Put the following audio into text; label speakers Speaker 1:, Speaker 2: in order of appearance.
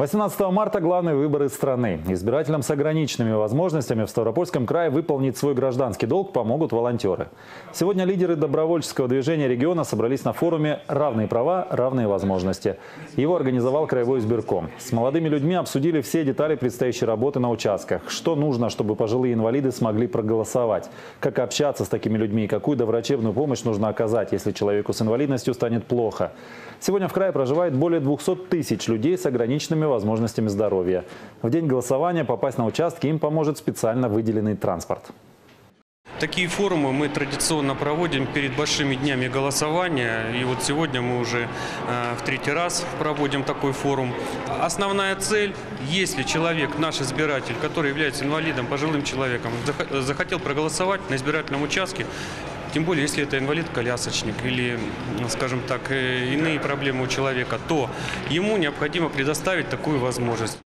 Speaker 1: 18 марта главные выборы страны. Избирателям с ограниченными возможностями в Ставропольском крае выполнить свой гражданский долг помогут волонтеры. Сегодня лидеры добровольческого движения региона собрались на форуме «Равные права, равные возможности». Его организовал Краевой избирком. С молодыми людьми обсудили все детали предстоящей работы на участках. Что нужно, чтобы пожилые инвалиды смогли проголосовать? Как общаться с такими людьми и какую доврачебную помощь нужно оказать, если человеку с инвалидностью станет плохо? Сегодня в крае проживает более 200 тысяч людей с ограниченными возможностями здоровья. В день голосования попасть на участки им поможет специально выделенный транспорт.
Speaker 2: Такие форумы мы традиционно проводим перед большими днями голосования. И вот сегодня мы уже в третий раз проводим такой форум. Основная цель, если человек, наш избиратель, который является инвалидом, пожилым человеком, захотел проголосовать на избирательном участке, тем более, если это инвалид-колясочник или, скажем так, иные проблемы у человека, то ему необходимо предоставить такую возможность.